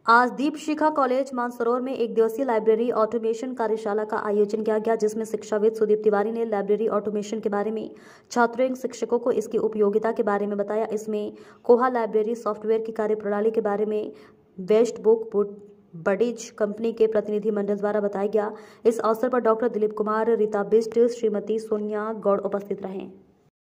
आज दीप शिखा कॉलेज मानसरोवर में एक दिवसीय लाइब्रेरी ऑटोमेशन कार्यशाला का आयोजन किया गया, जिसमें शिक्षाविद सुदीप तिवारी ने लाइब्रेरी ऑटोमेशन के बारे में छात्रों एवं शिक्षकों को इसकी उपयोगिता के बारे में बताया। इसमें कोहा लाइब्रेरी सॉफ्टवेयर की कार्यप्रणाली के बारे में बेस्ट बुक बडीज कंपनी के प्रतिनिधि मंडल द्वारा बताया गया। इस अवसर पर डॉक्टर दिलीप कुमार, रीता बिस्ट, श्रीमती सोनिया गौड़ उपस्थित रहे।